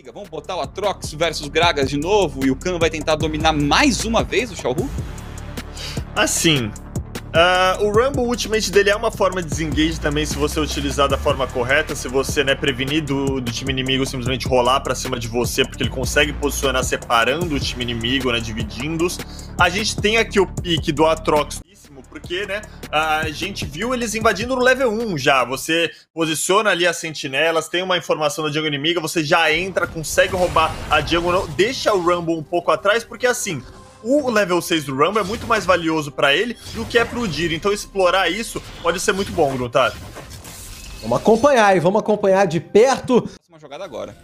Vamos botar o Aatrox versus Gragas de novo e o Khan vai tentar dominar mais uma vez o Xiaohu? Assim, o Rumble Ultimate dele é uma forma de desengage também se você utilizar da forma correta, se você, né, prevenir do time inimigo simplesmente rolar pra cima de você, porque ele consegue posicionar separando o time inimigo, né, dividindo-os. A gente tem aqui o pique do Aatrox, porque, né, a gente viu eles invadindo no level 1 já. Você posiciona ali as sentinelas, tem uma informação da jungle inimiga, você já entra, consegue roubar a jungle, deixa o Rumble um pouco atrás, porque assim, o level 6 do Rumble é muito mais valioso pra ele do que é pro Dir. Então explorar isso pode ser muito bom, Gruntar. Vamos acompanhar, e vamos acompanhar de perto. Uma jogada agora.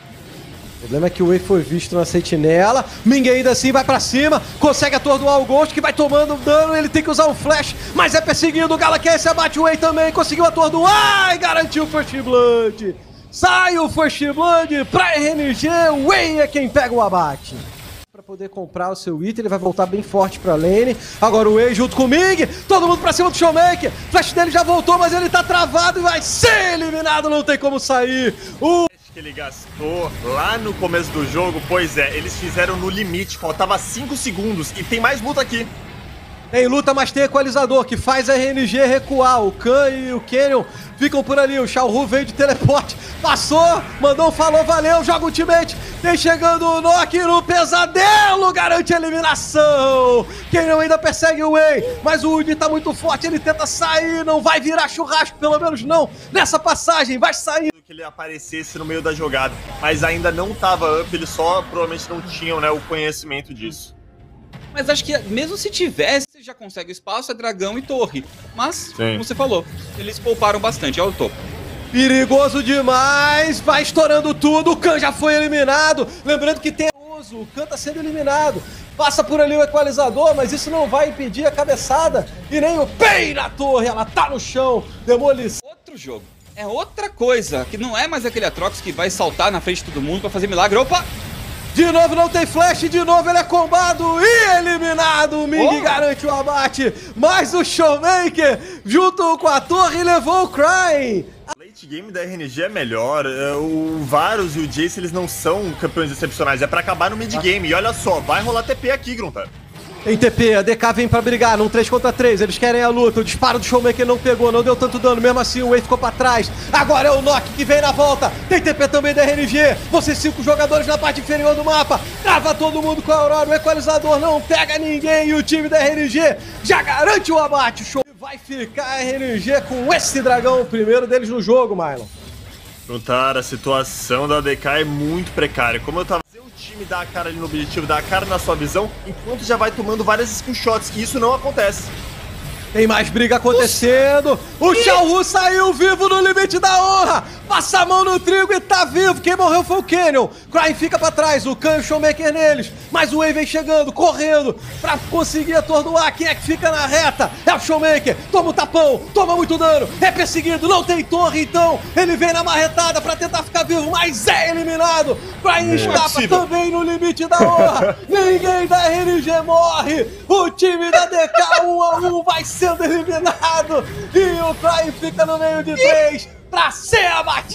O problema é que o Wei foi visto na sentinela. Ming ainda assim vai pra cima, consegue atordoar o Ghost, que vai tomando dano. Ele tem que usar um flash, mas é perseguido. O Galaxy abate o Wei também, conseguiu atordoar e garantiu o First Blood. Sai o First Blood pra RNG. O Wei é quem pega o abate. Pra poder comprar o seu item, ele vai voltar bem forte pra lane. Agora o Wei junto com o Ming, todo mundo pra cima do Showmaker. Flash dele já voltou, mas ele tá travado e vai ser eliminado, não tem como sair. Que ele gastou lá no começo do jogo, pois é, eles fizeram no limite, faltava 5 segundos e tem mais luta aqui. Tem luta, mas tem equalizador que faz a RNG recuar. O Khan e o Canyon ficam por ali. O Xiaohu veio de teleporte, passou, mandou um falou, valeu, joga ultimate. Tem chegando o Nock no pesadelo, garante a eliminação. Canyon ainda persegue o Wei, mas o Udi tá muito forte, ele tenta sair, não vai virar churrasco, pelo menos não nessa passagem, vai sair. Que ele aparecesse no meio da jogada, mas ainda não tava up, eles só provavelmente não tinham, né, o conhecimento disso. Mas acho que mesmo se tivesse, você já consegue espaço, é dragão e torre. Mas, como você falou, eles pouparam bastante, olha o topo. Perigoso demais, vai estourando tudo, o Khan já foi eliminado. Lembrando que tem o Khan tá sendo eliminado. Passa por ali o equalizador, mas isso não vai impedir a cabeçada e nem o Pain na torre, ela tá no chão, demolição. Outro jogo. É outra coisa, que não é mais aquele Aatrox que vai saltar na frente de todo mundo pra fazer milagre. Opa! De novo não tem flash, de novo ele é combado e eliminado. O Ming garante o abate, mas o Showmaker, junto com a torre, levou o Cry. O late game da RNG é melhor, o Varus e o Jace, eles não são campeões excepcionais, é pra acabar no mid game. E olha só, vai rolar TP aqui, Gruntar. Em TP, a DK vem pra brigar num 3 contra 3, eles querem a luta, o disparo do Showmaker não pegou, não deu tanto dano, mesmo assim o Wei ficou pra trás. Agora é o Nock que vem na volta, tem TP também da RNG, vocês 5 jogadores na parte inferior do mapa, trava todo mundo com a Aurora, o equalizador não pega ninguém e o time da RNG já garante o abate. O show vai ficar a RNG com esse dragão, o primeiro deles no jogo, Mylon. Gruntar, a situação da DK é muito precária, como eu tava... time dá a cara ali no objetivo, dá a cara na sua visão, enquanto já vai tomando várias screenshots, e isso não acontece. Tem mais briga acontecendo. O Xiaohu saiu vivo no limite da honra. Passa a mão no trigo e tá vivo. Quem morreu foi o Canyon. Cry fica pra trás. O Khan e o Showmaker neles. Mas o Wei vem chegando, correndo pra conseguir atordoar. Quem é que fica na reta? É o Showmaker. Toma o tapão. Toma muito dano. É perseguido. Não tem torre, então. Ele vem na marretada pra tentar ficar vivo, mas é eliminado. Cry escapa também no limite da honra. Ninguém da RNG morre. O time da DK 1-1 vai sendo eliminado e o Cry fica no meio de 3 pra ser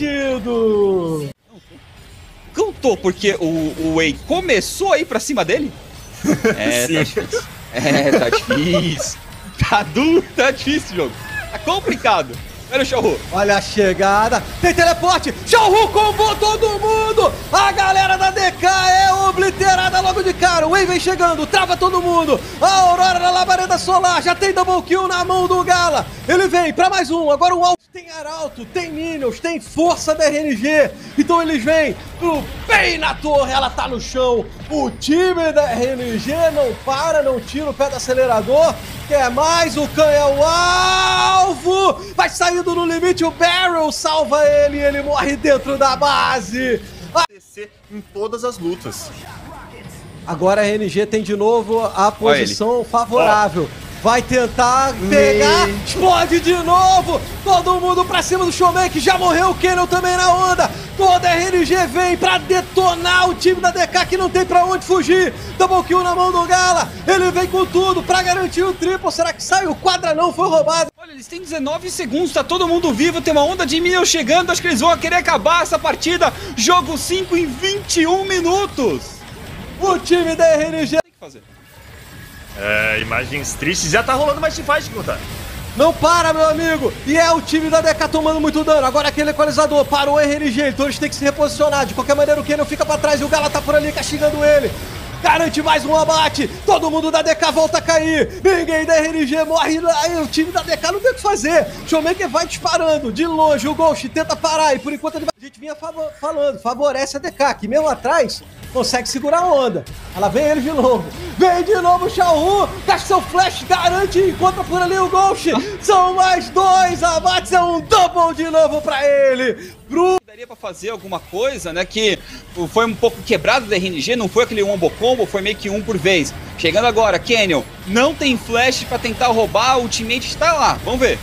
abatido. Cantou porque o Wei começou a ir pra cima dele? É, tá difícil. Tá difícil. Tá difícil o jogo. Tá complicado. Olha o Xiaohu. Olha a chegada. Tem teleporte. Xiaohu combou todo mundo. A galera da DK é obliterada logo de cara. O Wei vem chegando. Trava todo mundo. A Aurora na labareda solar. Já tem double kill na mão do Gala. Ele vem pra mais um. Agora o Alto tem Arauto. Tem Minions. Tem força da RNG. Então eles vêm pro Pain na torre. Ela tá no chão. O time da RNG não para. Não tira o pé do acelerador. Quer mais, o Khan é o alvo, vai saindo no limite, o Barrel salva ele e ele morre dentro da base. Em todas as lutas. Agora a RNG tem de novo a posição favorável. Vai tentar pegar, explode de novo. Todo mundo pra cima do Showmaker. Já morreu o Canyon também na onda. Toda a RNG vem pra detonar o time da DK que não tem pra onde fugir. Double kill na mão do Gala. Ele vem com tudo pra garantir o triple. Será que sai? O quadra não foi roubado. Olha, eles têm 19 segundos, tá todo mundo vivo, tem uma onda de minions chegando. Acho que eles vão querer acabar essa partida. Jogo 5 em 21 minutos. O time da RNG Tem que fazer. Imagens tristes. Já tá rolando mais teamfight, Guta. não para, meu amigo. E é o time da DK tomando muito dano. Agora aquele equalizador parou o RNG, então eles têm que se reposicionar. De qualquer maneira o Canyon fica pra trás e o Gala tá por ali castigando ele. Garante mais um abate. Todo mundo da DK volta a cair. Ninguém da RNG morre. Aí o time da DK não tem o que fazer. Showmaker vai disparando. De longe o Ghost tenta parar. E por enquanto ele vai... A gente vinha falando. Favorece a DK. Que mesmo atrás consegue segurar a onda. Ela vem ele de novo. Vem de novo o Xiaohu. Gasta seu flash. Garante e encontra por ali o Ghost. São mais 2 abates. É um double de novo pra ele. Daria pra fazer alguma coisa, né, que foi um pouco quebrado da RNG, não foi aquele wombo combo, foi meio que um por vez. Chegando agora, Canyon não tem flash pra tentar roubar, o ultimate está lá, vamos ver.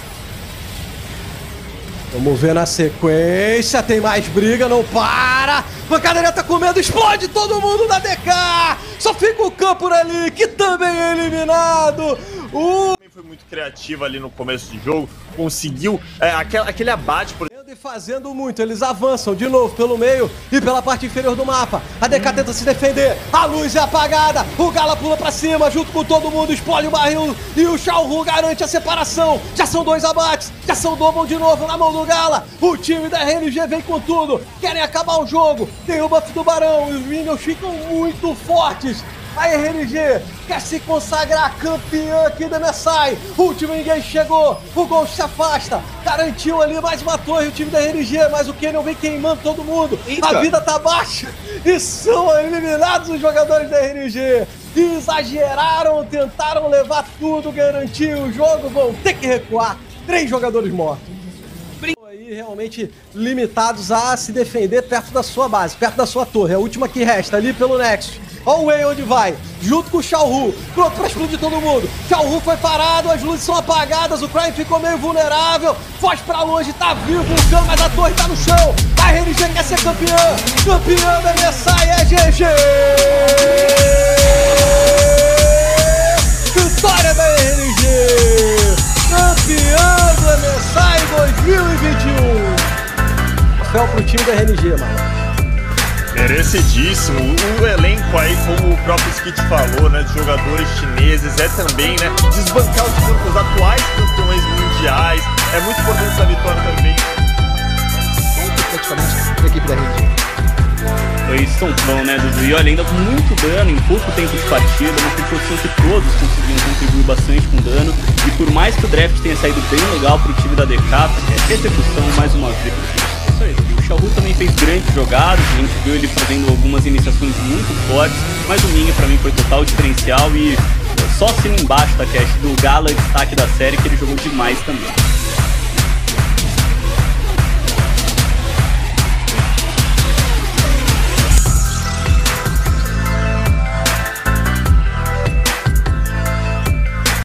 Vamos ver na sequência, tem mais briga, não para. Pancadaria tá com medo, explode todo mundo da DK. Só fica o Khan por ali, que também é eliminado. Foi muito criativo ali no começo do jogo, conseguiu aquele abate por... E fazendo muito, eles avançam de novo pelo meio e pela parte inferior do mapa. A DK tenta se defender, a luz é apagada, o Gala pula pra cima, junto com todo mundo, explode o barril e o Xiaohu garante a separação. Já são 2 abates, já são double de novo na mão do Gala. O time da RNG vem com tudo, querem acabar o jogo, tem o buff do Barão e os minions ficam muito fortes. A RNG quer se consagrar campeã aqui da MSI. O último engage chegou, o Ghost se afasta, garantiu ali mais uma torre o time da RNG, mas o Canyon vem queimando todo mundo. Eita. A vida tá baixa e são eliminados os jogadores da RNG. Exageraram, tentaram levar tudo, garantir o jogo, vão ter que recuar. 3 jogadores mortos. Aí realmente limitados a se defender perto da sua base, perto da sua torre, a última que resta ali pelo Nexus. Olha o Way onde vai, junto com o Xiaohu, pronto pra explodir todo mundo. Xiaohu foi parado, as luzes são apagadas, o Crime ficou meio vulnerável, foge pra longe, tá vivo o Khan, mas a torre tá no chão. A RNG quer ser campeã, campeã da MSI é GG! Vitória da RNG! Campeã do MSI 2021! Troféu pro time da RNG, mano. Merecidíssimo. O elenco aí, como o próprio Skit falou, né, de jogadores chineses, é também, né, desbancar os atuais campeões mundiais. É muito importante essa vitória também. Praticamente da equipe da RNG. Eles são bom, né, Dudu? E olha, ainda com muito dano em pouco tempo de partida, uma composição que todos conseguiram contribuir bastante com dano. E por mais que o draft tenha saído bem legal pro time da DK, execução mais uma vez. Isso aí, o Xiaohu também fez grandes jogadas, a gente viu ele fazendo algumas iniciações muito fortes, mas o Ming pra mim foi total diferencial e só assino embaixo da cast do Gala, destaque da série, que ele jogou demais também.